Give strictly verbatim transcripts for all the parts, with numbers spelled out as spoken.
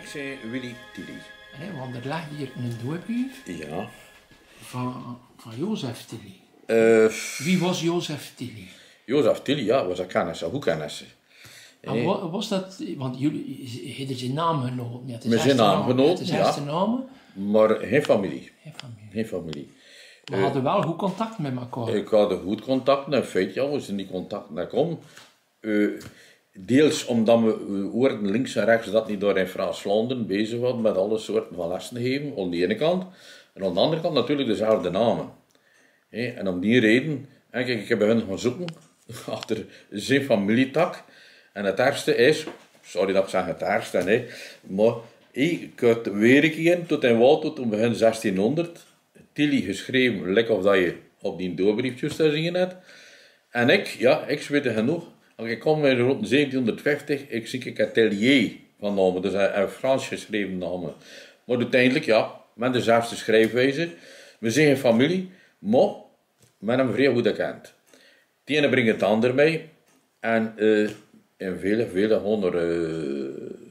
ben Willy Tilly. Nee, want er ligt hier een doorbrief Ja. van, van Jozef Tilly. Uh, Wie was Jozef Tilly? Jozef Tilly, ja, was een kennis, een goed kennis. En wat was dat, want jullie hebben zijn naam genoten. Ja, Met zijn naam genoten, ja. ja. Namen. Maar geen familie. Geen familie. Geen familie. We uh, hadden wel goed contact met elkaar. Ik had goed contact, in feite, ja, we zijn die contact naar komen. Uh, deels omdat we hoorden links en rechts dat niet door in Frans-Vlaanderen bezig waren met alle soorten van lessen geven, aan de ene kant. En aan de andere kant natuurlijk dezelfde namen. Hey, en om die reden, kijk, ik heb hun gaan zoeken achter zijn familietak. En het ergste is, sorry dat ik zeg het ergste, nee, maar ik had weer een keer tot in Wal, tot begin zestienhonderd, Tilly geschreven, lekker of dat je op die doorbriefjes te zien hebt. En ik, ja, ik weet het genoeg. Ik kom in rond zeventienhonderdvijftig, ik zie ik atelier van namen, dus een Frans geschreven namen. Maar uiteindelijk, ja, met dezelfde schrijfwijze. We zijn een familie, maar met een vrij goede kant. Het ene brengt het ander mee. En uh, in vele, vele honderd uh,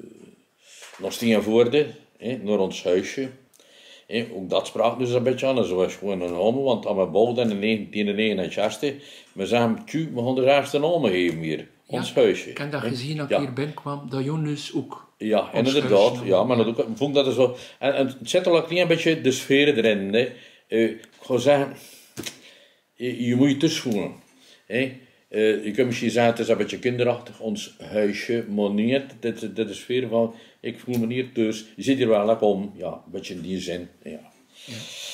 nog Steenvoorde, eh, naar ons huisje. Eh, ook dat sprak dus een beetje aan, zo was gewoon een naam, want aan mijn bouw in negentien negenenzestig, we zeggen, tju, we gaan de eerste naam geven hier, ja, ons huisje. Ik heb dat eh? gezien dat ik ja. hier binnenkwam, dat Jonas ook. Ja, inderdaad, ja, maar dat ook, ik vond dat er zo, en, en het zit al een klein beetje de sfeer erin, hè. Uh, ik ga zeggen, je, je moet je thuis voelen, hè. Uh, je kunt misschien zeggen, het is een beetje kinderachtig, ons huisje, maar niet, dit, dit is sfeer van, ik voel me hier thuis, je zit hier wel lekker om, ja, een beetje in die zin, ja. Ja.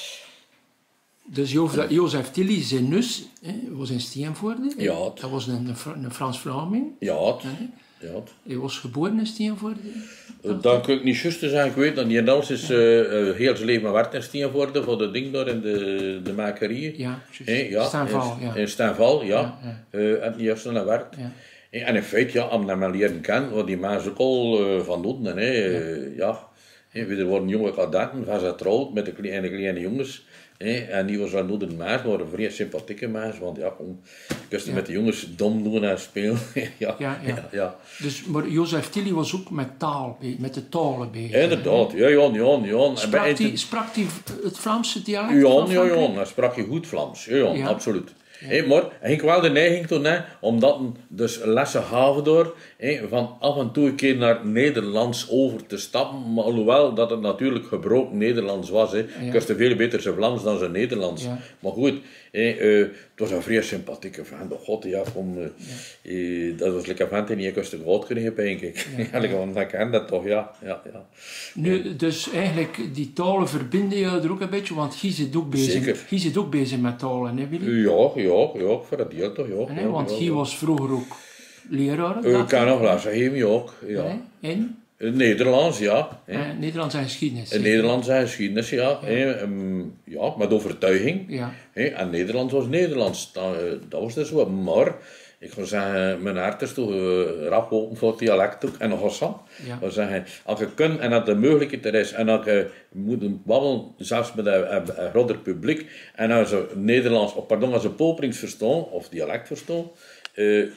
Dus Jozef, Jozef Tilly, zijn neus, was in Steenvoorde, ja, dat was een, een Frans-Vlaming. Ja, het. Ja. Hij was geboren in Steenvoorde. Dat, dat kan ik niet juist zeggen, ik weet dat die Nels is uh, uh, heel zijn leven werkt in Steenvoorde, voor de ding daar in de, de makerieën. Ja, hey, ja, Steenval, ja. In Steenval, ja. ja, ja. Uh, en die heeft zo werkt. Ja. Hey, en in feite, ja, om hem leren kennen, wat die mensen ook al uh, van doen, hè, uh, ja. Hey, er worden jonge kadetten, van ze trouwd met de kleine, kleine jongens. Hey, en die was wel nog een maat, maar een vrij sympathieke maat, want ja, kom, je ja. met de jongens dom doen en spelen. ja, ja, ja. ja, ja. Dus, maar Jozef Tilly was ook met taal, met de talen bezig. Inderdaad, ja, ja, ja, ja. Sprak hij het Vlaamse dialect? Ja, ja, ja, hij sprak je goed Vlaams, ja, ja, ja. absoluut. Ja. Hey, maar hij ging wel de neiging toen, hè, omdat hij dus lessen gaven door, hey, van af en toe een keer naar Nederlands over te stappen, maar alhoewel dat het natuurlijk gebroken Nederlands was, hè, ja. Ik wist veel beter zijn Vlaams dan zijn Nederlands. Ja. Maar goed, hey, uh, het was een vrij sympathieke vent, oh god, ja, kom, uh, ja. Uh, dat was lekker vent en die ik wist groot kreeg, denk ik. Ja, ja. Want ik ken dat toch, ja. ja, ja. Nu, dus eigenlijk, die talen verbinden je er ook een beetje, want je zit ook bezig, je zit ook bezig met talen, hè Willy? Ja, ja, ja, voor dat deel toch, ja. Nee, ja want ja, je ja. was vroeger ook leraar. Ik kan nog lessen geven, ja ook. Ja. In? In Nederlands, ja. Uh, Nederlands en geschiedenis. In Nederlands en geschiedenis, ja. Ja, he, um, ja met overtuiging. Ja. He, en Nederlands was Nederlands. Dat, dat was dus wat. Maar, ik ga zeggen, mijn hart is toch uh, rap open voor het dialect ook. En nog eens aan. Ja. Ik zeggen, als je kunt en dat de mogelijkheid er is, en als je moet babbelen, zelfs met een, een, een groter publiek, en als je Nederlands, of pardon, als je Poolprings verstaan, of dialect verstaan, uh,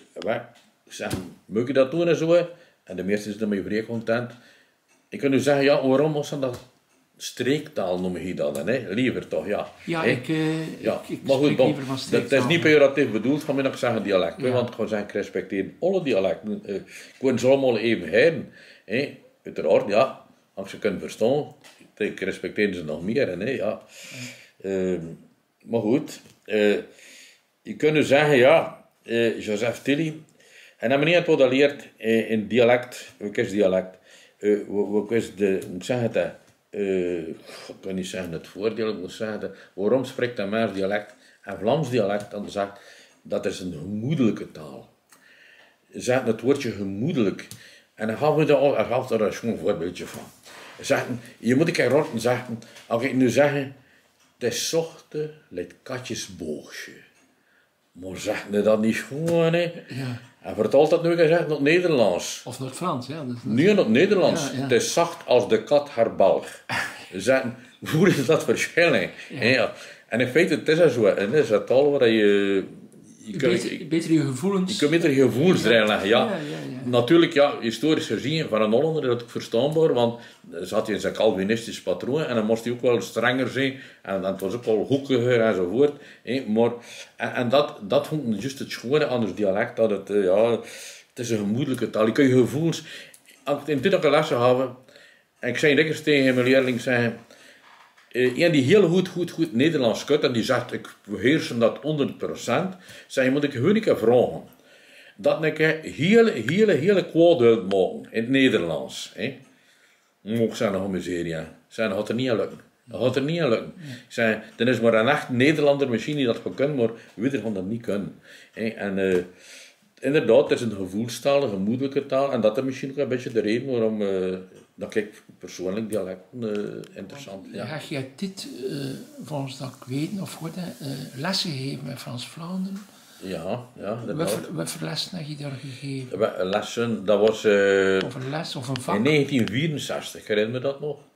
ik zeg, moet je dat doen en zo? En de meesten zijn ermee vrij content. Ik kan nu zeggen, ja, waarom was dat streektaal noem je dat dan, hè? Liever toch, ja. Ja, hey? ik, uh, ja. ik, ik maar goed, liever van streektaal. Dat is niet pejoratief bedoeld, van mij nog zeggen dialect. Ja. Want ik ga zeggen, ik respecteer alle dialecten. Uh, ik wil ze allemaal even heen. Hey? Uiteraard, ja, als je kunt verstaan, ik respecteer ze nog meer. Hè? Ja. Uh, maar goed, uh, je kunt nu zeggen, ja, uh, Jozef Tilly. En dan meneer het wat leert eh, in dialect, wat is dialect, uh, wat is de, hoe zeg het dat, uh, ik kan niet zeggen het voordeel, ik moet zeggen, dat, waarom spreekt een mens dialect en Vlaams dialect, dan zegt dat is een gemoedelijke taal. Ze zeggen het woordje gemoedelijk, en dan gaan we daar al, er gaf daar gewoon een voorbeeldje van. Zeggen, je moet een keer rotten zeggen, als ik nu zeg, het is zochte, let katjesboogje. Maar zeg je dat niet gewoon, hè? Ja. En vertaalt dat nu gezegd naar het Nederlands. Of naar het Frans, ja. Dat is nu naar het Nederlands. Ja, ja. Het is zacht als de kat haar balg. Zeggen, hoe is dat verschil? Ja. Ja. En in feite, het is zo. En het is een taal waar je... je beter, je, beter je gevoelens... Je kunt beter je gevoelens erin leggen, ja. Ja, ja, ja. natuurlijk, ja, historisch gezien, van een Hollander is dat ook verstaanbaar, want ze had in zijn Calvinistisch patroon en dan moest hij ook wel strenger zijn en het was ook wel hoekiger enzovoort. Hè, maar, en, en dat, dat vond ik juist het schone aan het dialect, dat het, uh, ja, het is een gemoedelijke taal. Je kan je gevoels, als ik in dit ook een lessen hebben, en ik zei dikwijls tegen mijn leerling zeggen, Uh, een die heel goed, goed, goed Nederlands kunt en die zegt, ik beheers dat honderd procent, zeg je, moet ik gewoon een keer vragen. Dat ik hele, hele, hele kwaad uitmaken in het Nederlands. Hè. Moet ik zeggen, nog miserie. Zeg, dat gaat er niet aan lukken. Dat gaat er niet aan lukken. Ik zeg, dan is maar een echt Nederlander misschien die dat kan, maar wie gaan dat niet kunnen. Hè. En uh, inderdaad, het is een gevoelstaal, een gemoedelijke taal, en dat is misschien ook een beetje de reden waarom uh, dat ik persoonlijk dialecten uh, interessant vind. Ja. Heb jij dit, uh, volgens dat ik weet of hoorde, uh, lessen gegeven met Frans-Vlaanderen? Ja, ja. Wat voor, wat voor lessen heb je daar gegeven? We, lessen, dat was... Uh, of een les of een vak? In negentien vierenzestig, herinner me dat nog.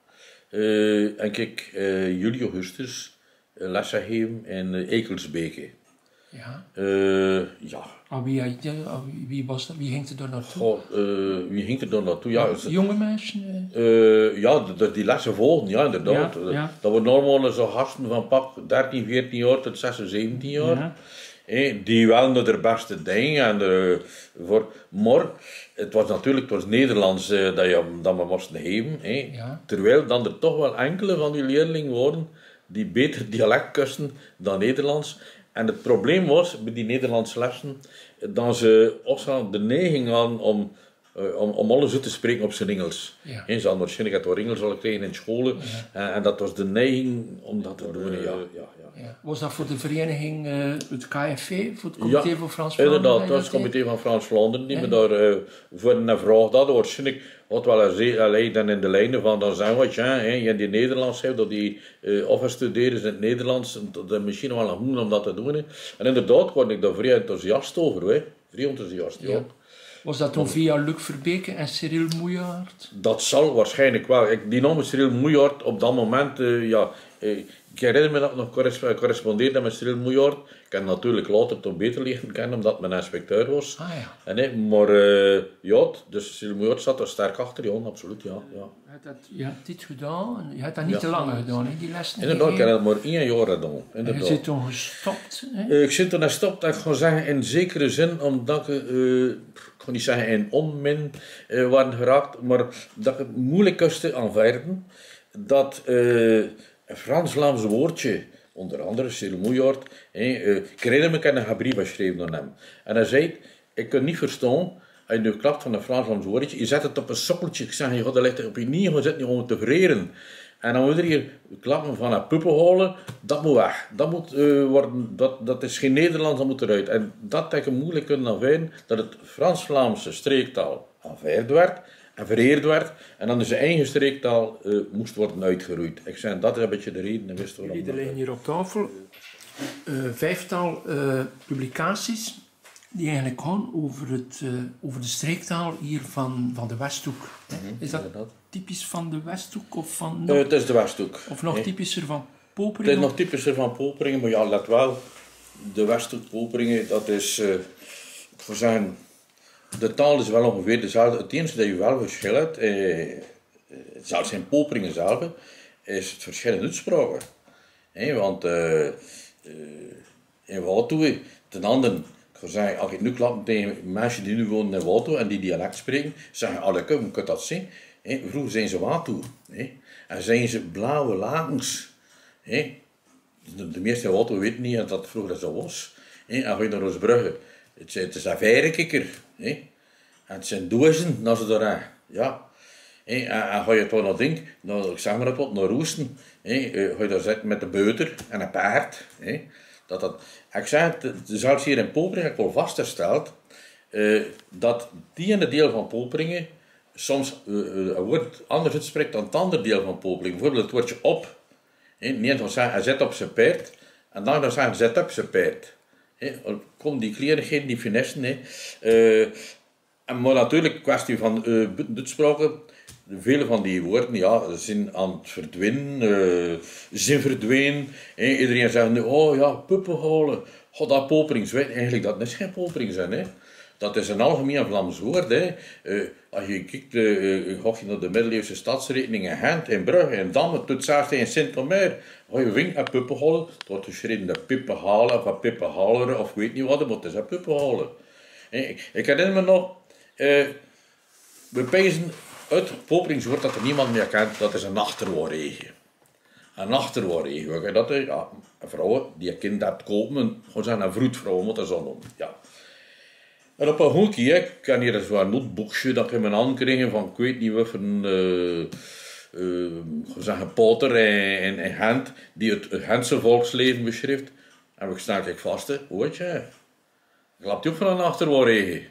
Uh, en ik uh, juli, augustus uh, lessen gegeven in uh, Ekelsbeke. Ja. Uh, ja. Ah, wie, ah, wie was dat? Wie ging er daar naartoe? Goh, uh, wie ging er daar naartoe? Ja, ja, jonge mensen? Uh, ja, dat die lessen volgen, ja, inderdaad. Ja, ja. Dat waren normaal zo gasten van pak dertien, veertien jaar tot zestien, zeventien jaar. Ja. Hey, die wel naar de beste dingen. En de, voor, maar het was natuurlijk het was Nederlands uh, dat, je, dat we moesten geven. Hey. Ja. Terwijl dan er toch wel enkele van die leerlingen waren die beter dialect kusten dan Nederlands. En het probleem was bij die Nederlandse lessen dat ze ook de neiging hadden om, uh, om, om alles uit te spreken op zijn Engels. Ja. He, ze hadden waarschijnlijk het door Engels al gekregen in scholen. Ja. En, en dat was de neiging om dat te doen. Ja, ja, ja. Ja. Was dat voor de vereniging, uh, het K F V, voor het Comité ja, van Frans-Vlaanderen? Inderdaad, dat was het Comité van Frans-Vlaanderen die ja. me daar uh, voor een vraag hadden. Waarschijnlijk had wel een dan in de lijnen van, dan zijn wat, ja, je in die Nederlands hebt, dat die uh, of studeren in het Nederlands, dat is misschien wel een goed om dat te doen. He. En inderdaad word ik daar vrij enthousiast over, hè. Vrij enthousiast, ja. ja. Was dat dan via Luc Verbeke en Cyril Mouillard? Dat zal waarschijnlijk wel. Ik, die naam Cyril Mouillard op dat moment, uh, ja... Uh, ik herinner me dat ik nog correspondeerde met Cyril Mouillard. Ik heb natuurlijk later toch beter leren kennen, omdat mijn inspecteur was. Ah, ja. En, nee, maar uh, ja, dus Cyril Mouillard zat er sterk achter, ja, absoluut, ja. ja. Je hebt dit gedaan, je hebt dat niet ja. te lang gedaan, hè, die lessen. Inderdaad, ik heb dat maar één jaar gedaan. En je zit toen gestopt? Hè? Uh, ik zit toen gestopt, ik ga zeggen, in zekere zin, omdat ik, uh, ik ga niet zeggen in onmin uh, waren geraakt, maar dat ik het moeilijk kuste aanvaarden, dat... Uh, een Frans-Vlaams woordje, onder andere Cyril Mouillard, uh, ik herinner me, ik heb een brief geschreven aan hem. En hij zei, ik kan niet verstaan, als je nu klapt van een Frans-Vlaams woordje, je zet het op een sokkeltje, ik zeg, je gaat er op je knieën, je zit niet om te vereren. En dan moet er hier klappen van een puppenholen, dat moet weg. Dat, moet, uh, worden, dat, dat is geen Nederlands, dat moet eruit. En dat heb ik moeilijk kunnen aanvaarden, dat het Frans-Vlaamse streektaal aanvaard werd, en vereerd werd, en dan in zijn eigen streektaal uh, moest worden uitgeroeid. Ik zei, dat is een beetje de reden. En wist waarom. Er liggen hier op tafel uh, vijftal uh, publicaties die eigenlijk gaan over, het, uh, over de streektaal hier van, van de Westhoek. Mm-hmm, is dat inderdaad typisch van de Westhoek? Of van nog, uh, het is de Westhoek. Of nog nee. typischer van Poperingen? Het is nog typischer van Poperingen, maar ja, let wel, de Westhoek Poperingen, dat is, uh, voor zijn... De taal is wel ongeveer dezelfde. Het enige dat je wel verschil hebt, eh, zelfs in Poperingen zelf, is het verschil in uitspraken. Eh, want uh, uh, in Waalto, ten andere, ik ga zeggen, als ik nu klap tegen mensen die nu wonen in Waalto en die dialect spreken, zeggen alle hoe kan dat zien? Eh, vroeger zijn ze Waalto. Eh, en zijn ze blauwe lakens. Eh, de, de meeste in Waalto weten niet dat dat vroeger zo was. Eh, en ga je naar Roosbrugge. Het, het is een verenkikker. Eh? En het zijn dozen als ze daar ja. Eh? En, en ga je toch nog denken, nou, ik zeg maar het wat, naar Roesten, eh? Ga je daar zitten met de beuter en een paard. Eh? Dat dat, ik zeg het, zelfs hier in Poperingen heb ik al vastgesteld, uh, dat die ene deel van Poperingen soms uh, uh, een woord anders uitspreekt dan het andere deel van Poperingen. Bijvoorbeeld het woordje op. Eh? Niet van zeggen, hij zit op zijn paard, en dan dan zeggen, zit op zijn paard. He, kom die kleinigheden, die finessen. Uh, en maar natuurlijk, kwestie van uh, uitspraken. Vele van die woorden ja, zijn aan het verdwijnen, uh, zijn verdwenen. He, iedereen zegt nu, oh ja, puppenholen. God, dat Poperings. Weet eigenlijk dat het geen Poperings zijn. He. dat is een algemeen Vlaams woord. Hè. Uh, als je kijkt, uh, ga je naar de middeleeuwse stadsrekening in Gent, in Brugge, in Damme, tot zelfs in Sint-Omer. Ga je wink naar Puppenholen, het wordt geschreven de Pippenhalen of Pippenhaleren of weet niet wat, maar het is een Puppenholen. Ik, ik herinner me nog, uh, we pezen uit het Popelingswoord dat er niemand meer kent, dat is een achterwoordregen. Een achterwoordregen, dat is ja, een vrouw die een kind hebt kopen, gewoon zeggen een vroedvrouw, moet dat zo noemen. Ja. En op een hoekje, ik kan hier zo'n noteboekje dat ik in mijn hand kreeg van ik weet niet wat voor een, uh, uh, zeggen, poter in, in Gent, die het, het Gentse volksleven beschrijft. En ik sta ik vast, hè, hoort je, klapt ook van een achterwoordregen.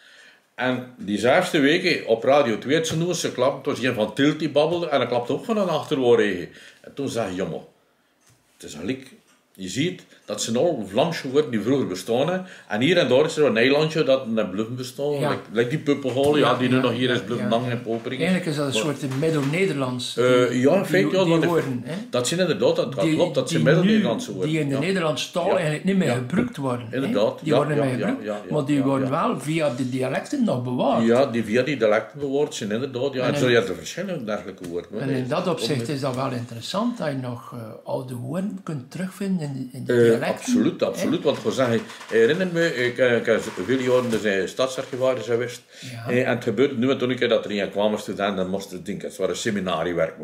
En diezelfde weken op Radio twee, het ze klapte, het was een van Tilt die babbelde en dat klapte ook van een achterwoordregen. En toen zei ik, jongen, het is gelijk, je ziet dat ze al Vlaamse woorden die vroeger bestonden. En hier en daar is er een eilandje dat een bluffen bestond. Ja. Like, like die Puppenhol, ja, die ja, nu nog hier ja, is bluffen ja, en Popering. Eigenlijk is dat een maar, soort middel-Nederlands. Uh, ja, in feite, ja, die woorden. Dat zijn inderdaad, dat die, klopt, dat zijn middel-Nederlandse woorden. Die in de ja. Nederlandse taal ja. eigenlijk niet meer ja. gebruikt worden. Inderdaad. Die ja, worden ja, niet meer gebruikt, ja, ja, ja, maar die ja, worden ja. wel via de dialecten nog bewaard. Ja, die via die dialecten bewaard zijn inderdaad. Ja. En, en zo je hebt er verschillende dergelijke woorden. En in dat opzicht is dat wel interessant, dat je nog uh, oude woorden kunt terugvinden in, in de dialecten. Uh, absoluut, absoluut. Want ik zeg, herinner me, ik, ik heb veel jaren de stadsarchivaris geweest. Ja. En het gebeurde nu en toen ik dat er een kwam studenten, dan moesten we denken, het was een seminariewerk.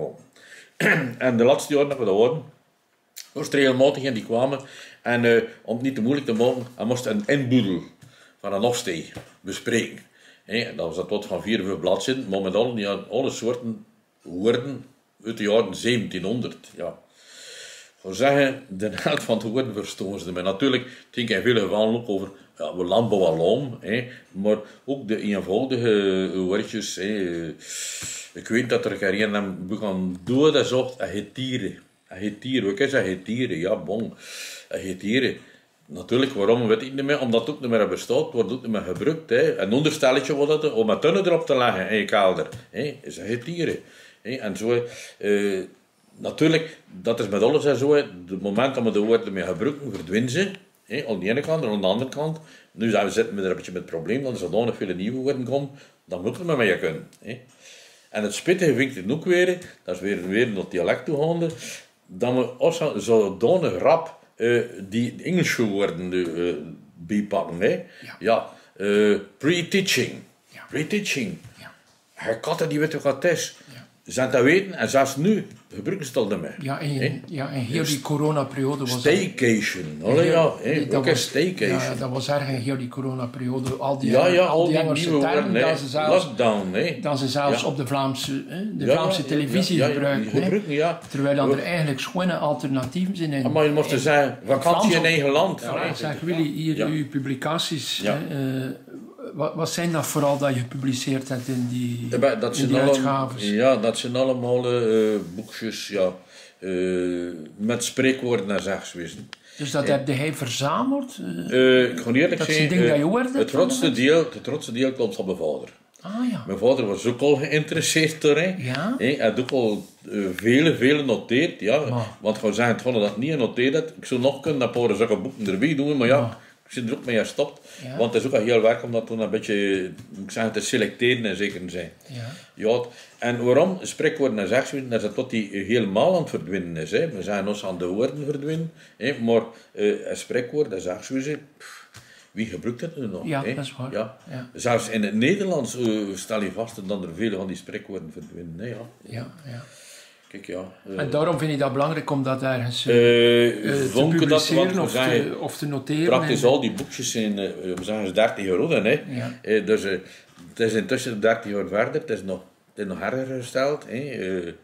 En de laatste jaren dat we dat hoorden, was er regelmatig en die kwamen. En uh, om het niet te moeilijk te maken, hij moest een inboedel van een afsteeg bespreken. En dat was dat tot van vier, vijf bladzijden. Momentan ja, alle soorten woorden uit de jaren zeventienhonderd. Ja. Ik zeggen, de helft van de woorden verstoren ze. Maar natuurlijk, het ging in veel gevallen ook over ja, we landbouw alom, hè, maar ook de eenvoudige woordjes. Hè. Ik weet dat er geen hem begon doen, dat zocht een getieren. Een getieren, wat is een getieren? Ja, bon, een getieren. Natuurlijk, waarom weet ik niet meer, omdat het ook niet meer bestaat, wordt ook niet meer gebruikt. Hè. Een onderstelletje wordt het, om een tunnen erop te leggen in je kelder, hè, is een getieren. Hè. En zo... Uh, Natuurlijk, dat is met alles en zo. Het moment dat we de woorden mee gebruiken, verdwijnen ze. He, aan de ene kant en aan de andere kant. Nu zijn we zitten we er een beetje met het probleem dat er zodanig veel nieuwe woorden komen. Dan moeten we maar mee kunnen. He. En het spittige vind ik het ook weer, dat is weer, weer naar het dialect toegaande, dat we ook zodanig rap uh, die Engelse woorden uh, bijpakken. He. Ja, ja uh, pre-teaching. Ja. Pre-teaching. Ja. Katten die weten wat het is. Ze zijn dat weten en zelfs nu gebruiken ze het al niet meer. Ja, en, hey? ja, en heel die coronaperiode was... Staycation, oh, ja, hey, ook een staycation. Ja, dat was erg in heel die coronaperiode. Al die, ja, ja, al die, die Engelse nieuwe termen, woorden, dat ze zelfs, lockdown, hey. dat ze zelfs ja. op de Vlaamse, de ja, Vlaamse televisie ja, ja, gebruiken. Ja, gebruiken ja. Terwijl dan er eigenlijk schone alternatieven zijn. In, ja, maar je moest er zeggen, vakantie in eigen land. Ja, ja, zeg Willy, hier ja. uw publicaties... Ja. Uh, Wat, wat zijn dat vooral dat je gepubliceerd hebt in die, ja, dat in die alle, uitgaves? Ja, dat zijn allemaal uh, boekjes ja, uh, met spreekwoorden en zegswezen. Dus dat heb jij verzameld? Uh, uh, ik ga eerlijk dat zijn, ding uh, dat je hoorde, het grootste deel, het grootste deel komt van mijn vader. Ah, ja. Mijn vader was ook al geïnteresseerd erin. Ja? Hij had ook al uh, vele, vele noteerd. Ja. Oh. Want ik zou zeggen, het dat niet genoteerd had. Ik zou nog kunnen een paar zulke boeken erbij doen, maar ja... Oh. Ik zit er ook mee gestopt, ja. Want het is ook al heel werk om dat toen een beetje ik zeg, te selecteren in zekere zin. Ja. Ja, en waarom spreekwoorden en zegswoorden, dat is tot die helemaal aan het verdwijnen is. Hè. We zijn ons aan de woorden verdwijnen, hè. Maar uh, een spreekwoord en zegswoorden, wie gebruikt dat nu nog? Ja, hè? dat is waar. Ja. Ja. Zelfs in het Nederlands uh, stel je vast dat er vele van die spreekwoorden verdwijnen. Hè, ja. Ja, ja. Kijk, ja, uh, en daarom vind ik dat belangrijk om dat ergens uh, uh, uh, te publiceren dat, of, te, of te noteren. Praktisch en... al die boekjes zijn, uh, we zeggen ze dertig jaar oud, hè. Ja. Uh, dus uh, het is intussen dertig jaar verder, het is nog, het is nog erger gesteld. Hè. Uh, ja.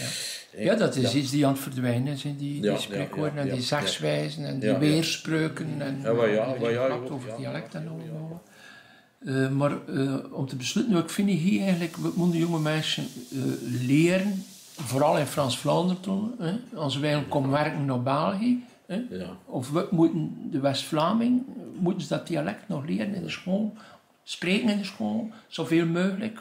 ja, dat is ja. iets die aan het verdwijnen is, die, die ja, spreekwoorden ja, ja, en die zegswijzen ja. en die ja, weerspreuken en ja, maar ja, maar ja, over ja, dialect en allemaal. Uh, maar uh, om te besluiten, ik vind hier eigenlijk, we moeten jonge mensen uh, leren, vooral in Frans-Vlaanderen toen, hè, als wij komen werken naar België, hè, ja. Of we moeten de West-Vlaming, moeten ze dat dialect nog leren in de school, spreken in de school, zoveel mogelijk.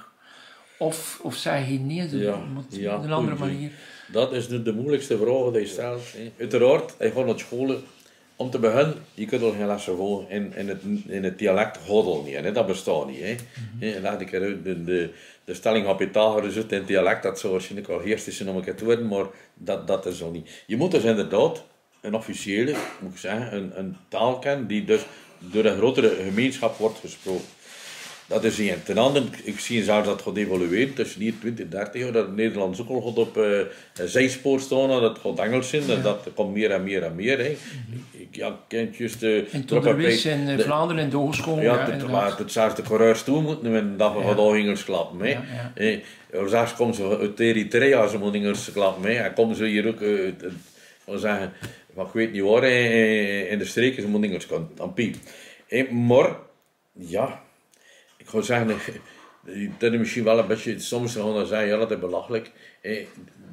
Of, of zeg je nee, de, ja, moet ja, een andere manier. Dat is nu de moeilijkste vraag die je stelt. Hè. Uiteraard, hij gaat naar scholen om te beginnen, je kunt al geen lessen volgen in, in, het, in het dialect Hoddel niet, hè? Dat bestaat niet. Hè? Mm-hmm. Laat ik eruit, de, de, de stelling van Pythagoras in het dialect, dat zou waarschijnlijk al heerst is om een keer te worden, maar dat, dat is al niet. Je moet dus inderdaad een officiële, moet ik zeggen, een, een taal kennen die dus door een grotere gemeenschap wordt gesproken. Dat is één. Ten andere, ik zie zelfs dat het gaat evolueren tussen hier twintig, dertig jaar, dat het Nederlands ook al gaat op uh, een zijspoor staan, dat het gaat Engels zijn, ja. dat komt meer en meer en meer. Hè. Mm-hmm. Ik, ja, kent juist de... En tot er wees in de, Vlaanderen en de hogeschool. Ja, ja het, waar het zelfs de coureurs toe moeten, en dat we ja. al Engels klappen. Hè. Ja, ja. Hey, zelfs komen ze uit Eritrea, ze moeten Engels klappen. Hè. En komen ze hier ook, uh, ik wil zeggen, ik weet niet waar, in de streken, ze moeten Engels kunnen, dan piep. Hey, maar, ja... Ik ga zeggen, dat is misschien wel een beetje, soms gaan we zeggen, ja dat is belachelijk. Eh,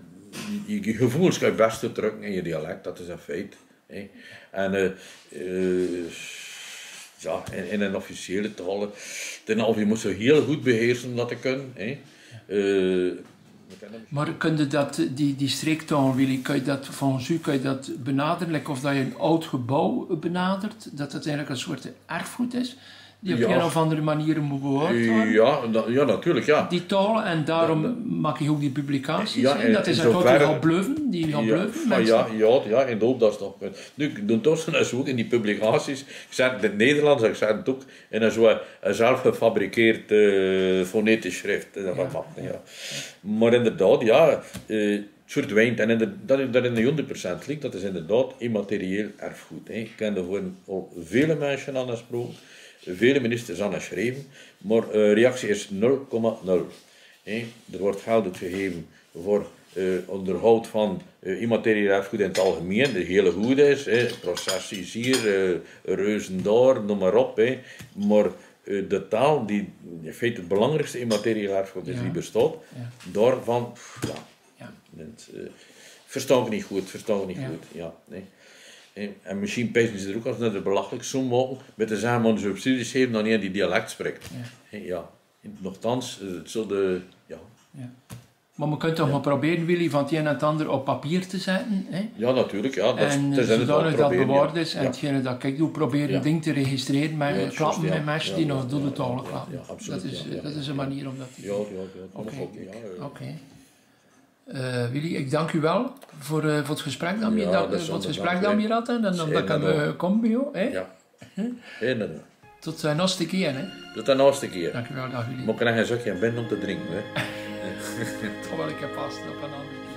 je, je gevoelens kan je best uitdrukken in je dialect, dat is een feit. Eh. En uh, uh, ja, in, in een officiële taal, ten halve je moet ze heel goed beheersen om dat te kunnen. Eh. Uh, maar kun je dat, die, die streektaal, Willy, kan je dat, volgens u, kan je dat benaderen, like of dat je een oud gebouw benadert, dat het eigenlijk een soort erfgoed is? Die op ja. een of andere manier moet behoord worden. Ja, dat, ja, natuurlijk, ja. Die taal, en daarom ja, maak je ook die publicaties. Ja, en, dat is een grote gaan bluffen, die gaan ja, bluffen. Ja, ja, ja, in de hoop dat is nog... Nu, ik doe toch eens ook in die publicaties. Ik zeg het in het Nederlands, ik zeg het ook in een zo'n zelf gefabriceerd uh, fonetisch schrift. Dat ja, mag, ja. Ja. Maar inderdaad, ja... Uh, het verdwijnt. En in de, dat is dat in de honderd procent ligt, dat is inderdaad immaterieel erfgoed. Hè. Ik ken er gewoon al vele mensen aan gesproken. Vele ministers aan geschreven, maar de uh, reactie is nul komma nul. Hey, er wordt geld uitgegeven voor uh, onderhoud van uh, immaterieel erfgoed in het algemeen, de hele goed is, hey, processies hier, uh, reuzen daar, noem maar op. Hey. Maar uh, de taal, die in feite het belangrijkste immaterieel erfgoed is, ja. die bestaat, ja. daarvan, ja, ja. Het, uh, verstaan we niet goed, verstaan we niet ja. goed. Ja, nee. En misschien pezen ze er ook als net het belachelijk zo mogen met de samen subsidies geven dan een die dialect spreekt. Ja. ja. Nochtans, het zal de... Ja. Ja. Maar we kunnen toch ja. maar proberen, Willy, van het een en het ander op papier te zetten. Hè? Ja, natuurlijk. Ja, dat en is, zodanig dat bewaard is. Ja. En hetgene dat ik doe, proberen ja. ding te registreren met ja, klappen ja. met mensen ja. die ja. nog door de talen klappen. Ja, ja, dat, is, ja. dat is een manier om dat te doen. Ja, ja, ja. Oké. Okay. Ja, okay. Uh, Willy, ik dank u wel voor, uh, voor het gesprek dat we ja, dat, voor het gesprek dat we hier hadden en omdat ik uh, kom bij jou. Hè? Ja, inderdaad. Tot de laatste keer. Hè? Tot de laatste keer. Dank u wel, dag Willy. Maar ik krijg een zakje en ben om te drinken. Hè? Toch wel een keer passen op een andere keer.